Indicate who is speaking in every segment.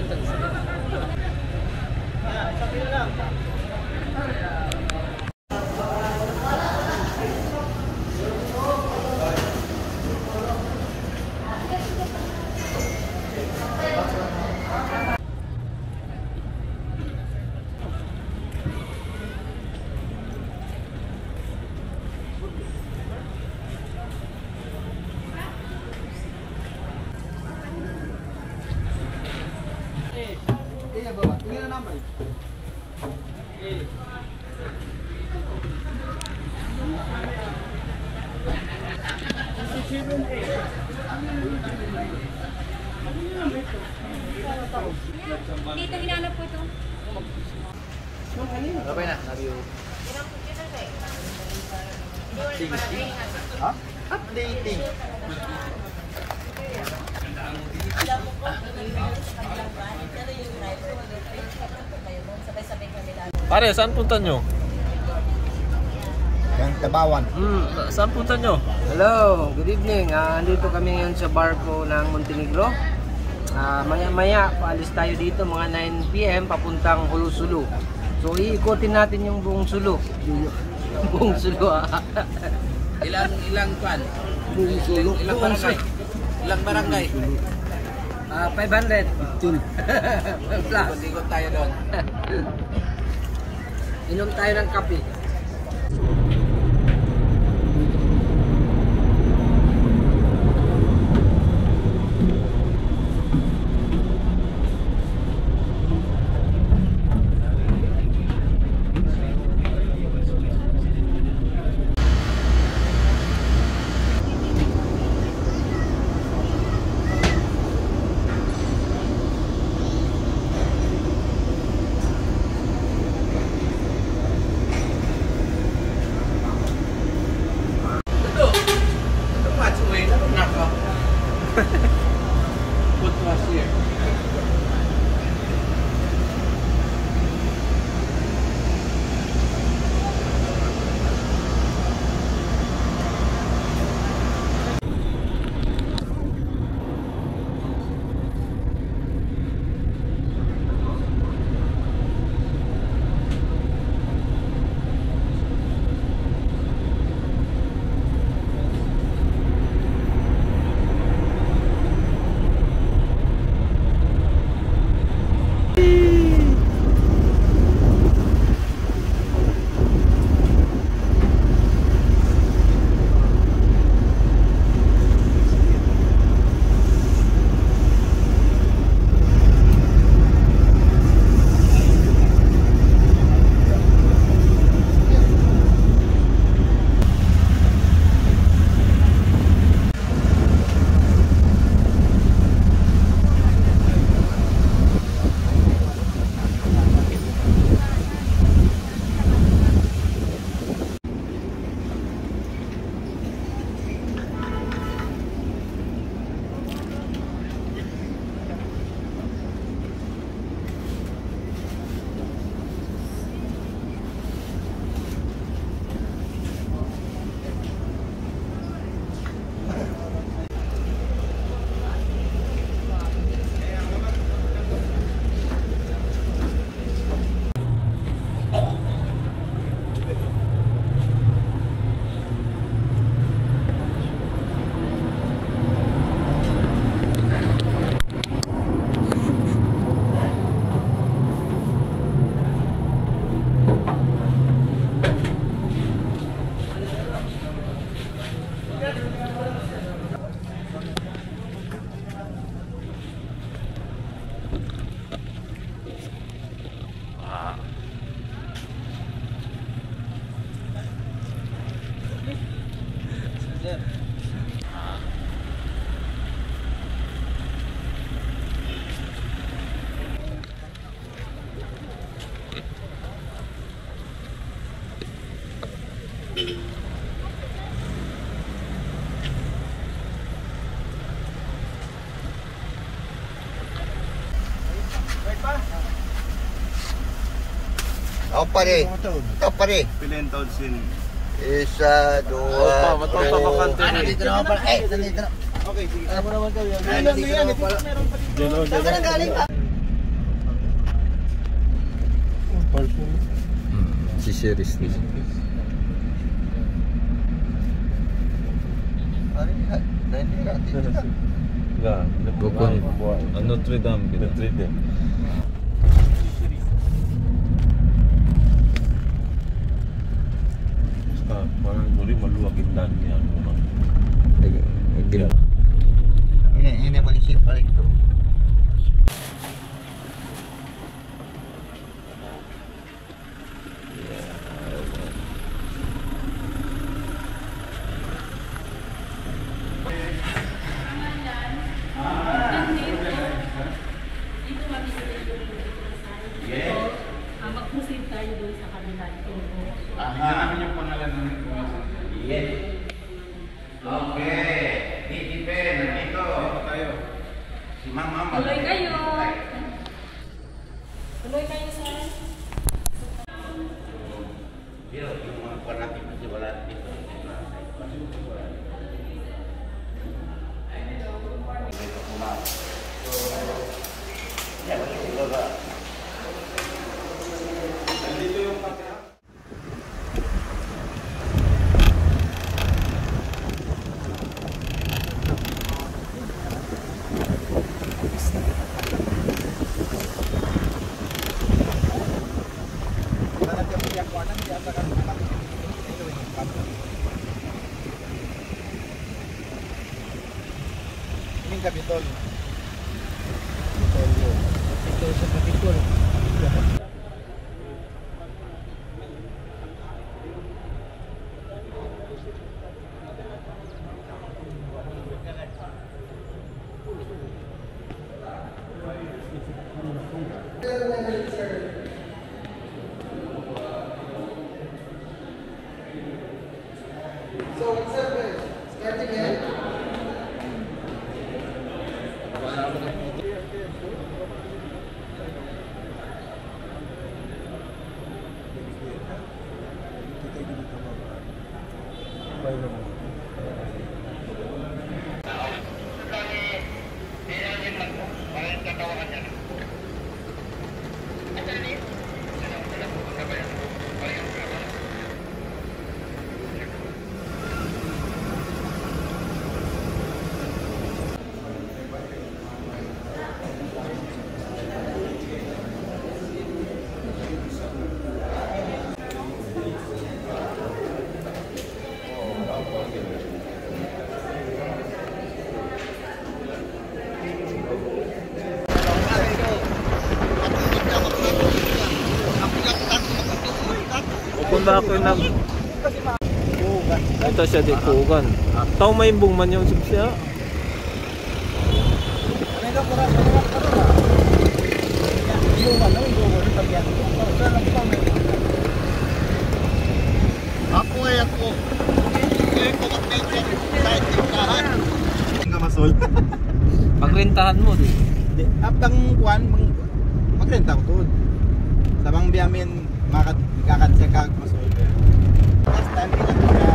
Speaker 1: Dito hinanap ko ito.
Speaker 2: Sabay na, sabi yung... Ha? Updating.
Speaker 3: Pare, saan punta nyo?
Speaker 2: Yang Tabawan.
Speaker 3: Saan punta nyo?
Speaker 4: Hello, good evening. Andito kami ngayon sa barko ng Montenegro. Maya-maya, paalis tayo dito mga 9 PM papuntang Hulusulu. So, iikotin natin yung buong Sulu. Buong Sulu,
Speaker 2: Ilang pan?
Speaker 4: Buong Sulu.
Speaker 2: Ilang barangay? Ilang barangay?
Speaker 4: 500. Plus.
Speaker 2: Ikot tayo doon.
Speaker 4: Inom tayo ng kape.
Speaker 2: What was here? Pare. Pare.
Speaker 5: Pilih taon sin.
Speaker 2: Isa, dua,
Speaker 4: Nandito naman pala. Nandito na.
Speaker 5: Okay, sige.
Speaker 4: Ano naman kami?
Speaker 5: Meron pa dito.
Speaker 4: Saan ka nang galing?
Speaker 3: Si Series ni.
Speaker 2: Pare, nainira dito.
Speaker 3: Bukod Notre Dame. Notre Dame.
Speaker 5: Parang guli maluwagin dan niya.
Speaker 2: Ini malisik pare ito.
Speaker 1: Mag-proceed tayo doon sa kabila. Tuloy kayo. Tuloy kayo sa...
Speaker 2: Ini Kapitol.
Speaker 4: Ito sa Kapitol. So what's up guys? Starting here.
Speaker 3: Punta ako nag ito siya di Kugan. Tao may imbong man yung siya.
Speaker 2: Ako ay ako. Ngayon ko mag-mention sa tindahan.
Speaker 5: Nga masol.
Speaker 3: Pagrentahan mo di.
Speaker 5: Apang kuan magrenta ko tud. Sabang biyamin makakatse kag masol. Last time kita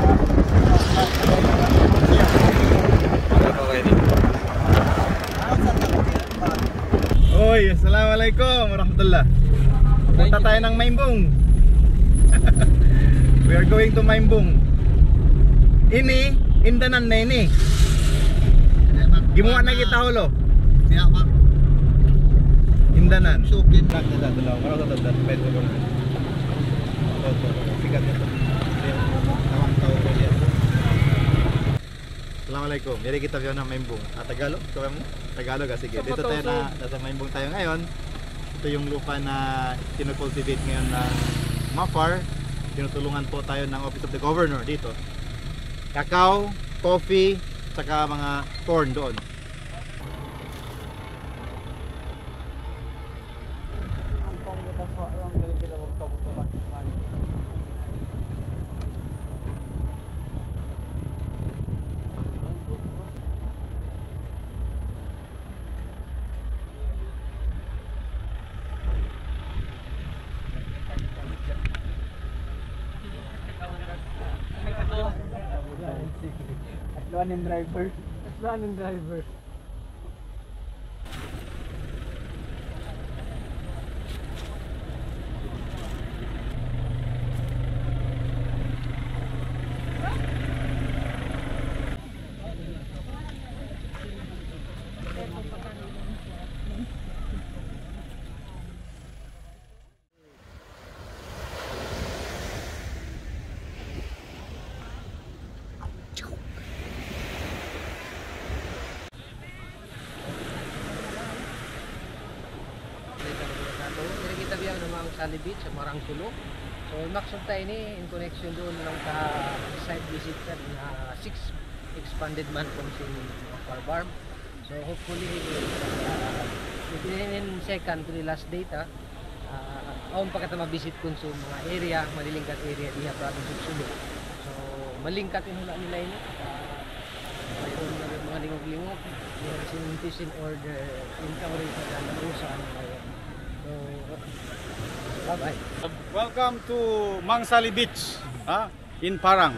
Speaker 5: Oy, assalamualaikum warahmatullah. Punta tayo ng Maimbong. We are going to Maimbong. Ini, indanan na ini. Gimuha na kita hulo.
Speaker 2: Siya ba?
Speaker 5: Indanan.
Speaker 2: Sukin.
Speaker 5: Dalaw, wala ko dadad peto ko na. Sikat nito. Tawang tao ko yan. Assalamualaikum. Jadi kita view ng Maimbong. Tagalog, kaya mo? Tagalog sige. Dito tayo na nasa Maimbong tayo ngayon. Ito yung lupa na kinocultivate ngayon ng Mapar. Tinutulungan po tayo ng Office of the Governor dito. Cacao, coffee, saka mga corn doon.
Speaker 4: Atluan ng driver. Atluan ng driver. area ng mga Sally Beach sa Marangsulo. So maksud tayo ini in connection doon ng site visit na 6 expanded man kung si farm. So hopefully within second to the last data aon pa kita mabisit kun sa mga area, malilingkat area diha province of Sulu. So malingkat inula nila ini mayroon na mga lingog-lingog, in order in coverage sa usahan ngayon. So bye-bye.
Speaker 2: Welcome to Mang Sally Beach in Parang.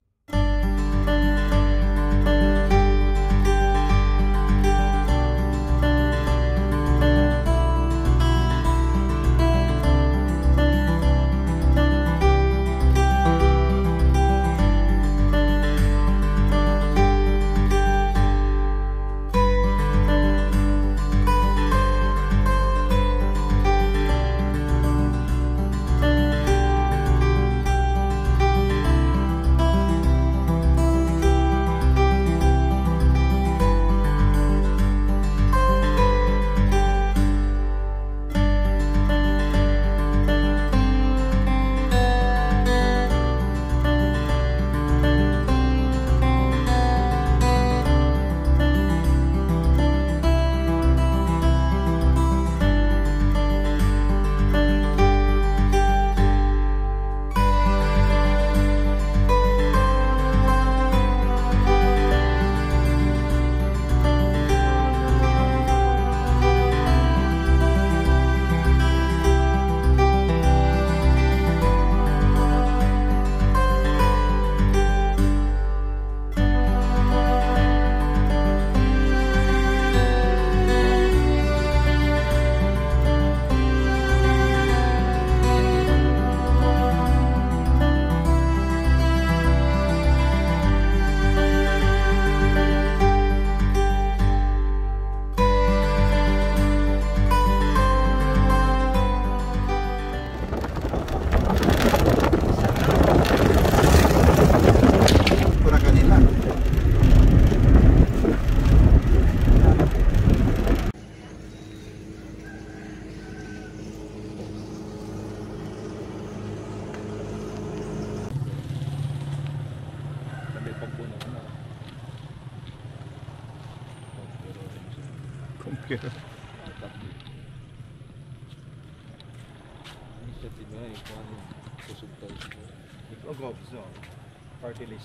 Speaker 2: Party list.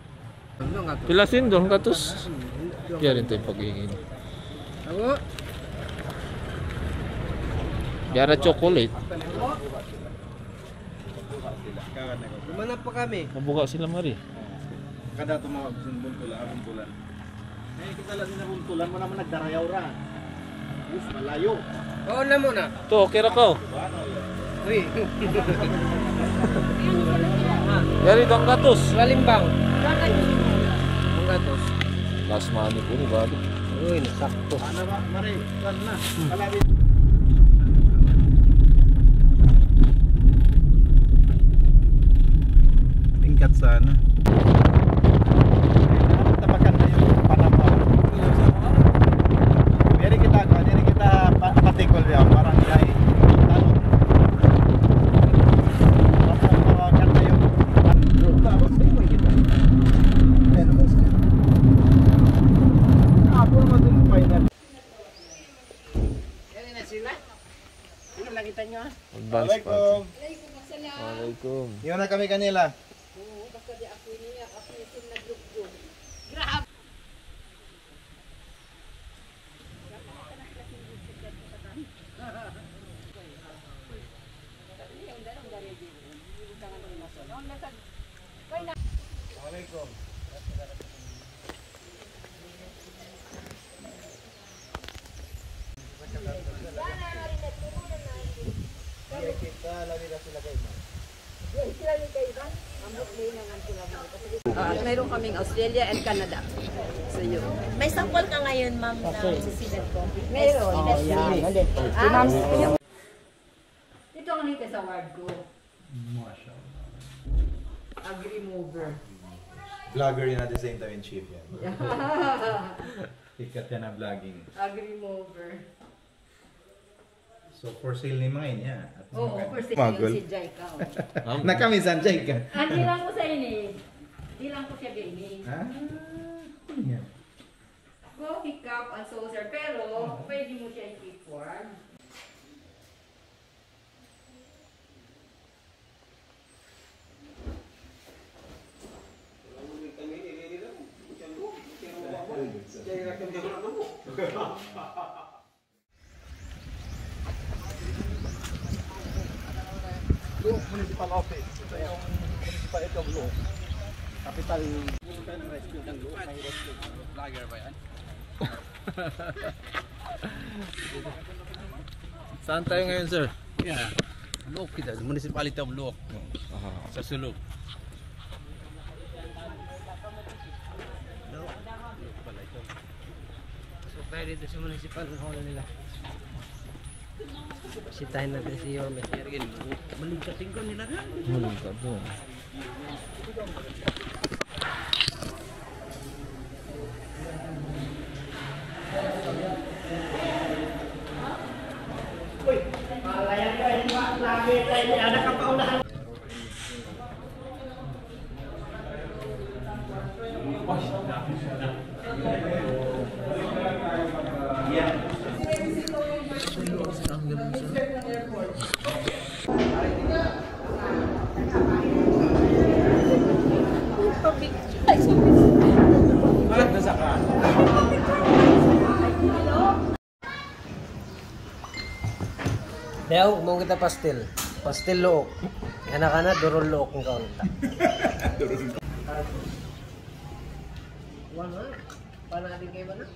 Speaker 3: Pilasin doon katos. Kaya rin tayo pag-iingin.
Speaker 4: Ako.
Speaker 3: Biara chocolate.
Speaker 4: Lumanap pa kami.
Speaker 3: Mabuka sila mari.
Speaker 2: Kada tumawag sa buntulan. Eh kita lang din na buntulan mo naman nagdarayaw ra. Us malayo.
Speaker 4: Oo na muna.
Speaker 3: To, kira ko.
Speaker 4: Uy.
Speaker 3: Yari dong katos.
Speaker 4: Lalimbang. Ang gatos.
Speaker 3: Last money ko ni balik.
Speaker 4: Uy, nasakto.
Speaker 2: Ano ba? Mari, kan na. Kalabi. Tingkat sana. Tapakan na yung Panama. Diri kita patikol yan. Parang kay tanong. Tapakan na yung tapos mo kita. Ako naman din final.
Speaker 4: Yan na sila. Ano lang kita nyo?
Speaker 3: Advance
Speaker 2: Assalamualaikum.
Speaker 3: Waalaikum.
Speaker 2: Iyon na kami kanila. Assalamualaikum. Kita lagi dah sila kayo.
Speaker 6: At mayroon kaming Australia and Canada. So yun. May sample ka ngayon, ma'am, na susilat ko? Meron. Ito ang nito sa word ko. Agree mover.
Speaker 5: Vlogger yun at the same time in chief yan. Ikat yan na vlogging.
Speaker 6: Agree mover.
Speaker 5: So for sale ni mga niya.
Speaker 6: Oo, first thing
Speaker 5: Magol.
Speaker 6: yung si Jai ka.
Speaker 5: Nakamisan Jay ka.
Speaker 1: Di lang ko sa ini. Di lang ko siya gini.
Speaker 5: Ah. Yan.
Speaker 1: Coffee cup and saucer. Pero, pwede mo siya i-keep warm.
Speaker 2: Luok Municipal Office. Ito yung municipality of Luok. Capital. Rescue ng Luok. May rescue. Vlogger ba yan?
Speaker 3: Saan tayo ngayon, sir?
Speaker 2: Yeah. Luok kita. Municipality of Luok. Sa Sulu.
Speaker 4: So tayo dito sa municipal hall nila. Sitahin natin si Yorme. Balik sa tingkon nila na.
Speaker 3: Huling ka doon.
Speaker 4: Daw, mo kita pastel. Pastel look. Kana durol look ng kaon ta. Wala. Pana din kay bana?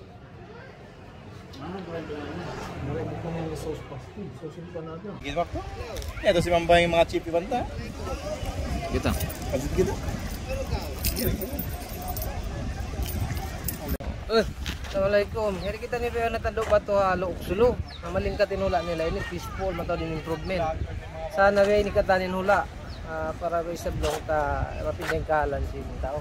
Speaker 5: Gito ko. Ito si Mambay yung mga chipi banta.
Speaker 3: Kita.
Speaker 5: Pasit gitu.
Speaker 4: Assalamualaikum. Hari kita ni payo natandok ba to Luok Sulu. Amaling ka tinula nila ini peaceful mataw din improvement. Sana ba ini katanin hula para ba sa blong ta mapindeng kalan si tao.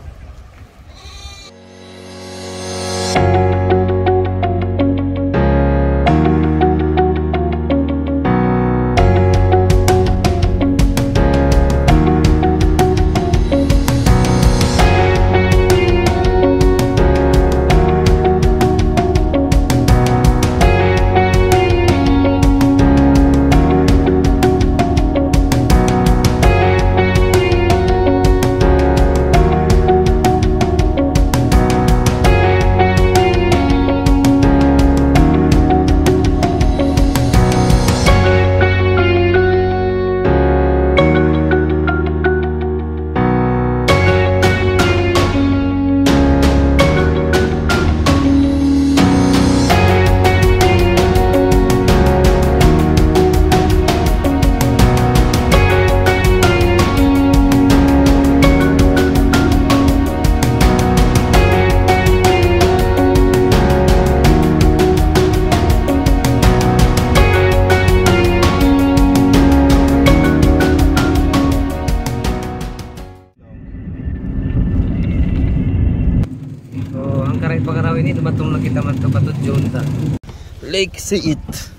Speaker 4: Pagaraw ini dumatong na kita man to patut junta.
Speaker 3: Lake Siit.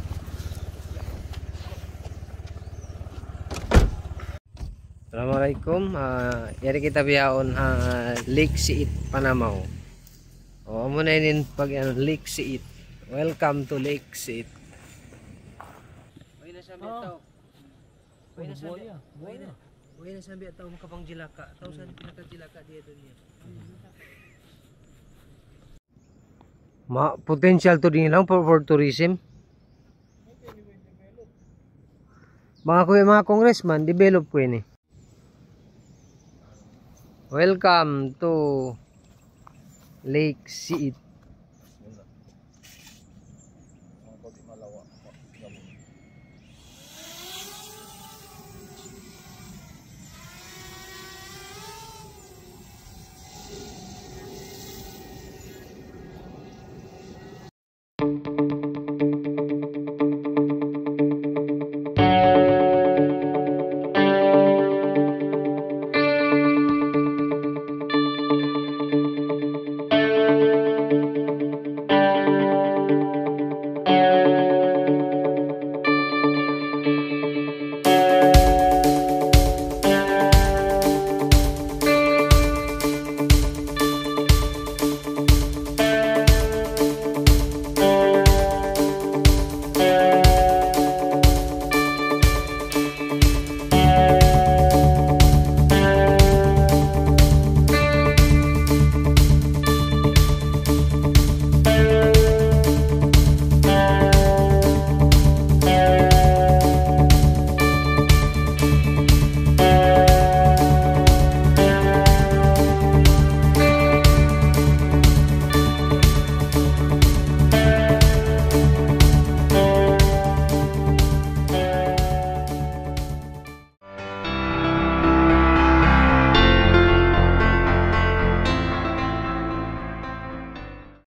Speaker 4: Assalamualaikum. Yari kita biyaon Lake Siit Panamaw. O amo na inin pag Lake Siit. Welcome to Lake Siit. Uy na sabi taw. Uy na sabi. Uy na sabi taw makapang jilaka. Taw san pinaka-jilaka dito niya. Potential to din lang for tourism. Mga congressman, develop ko ini. Welcome to Lake Siit.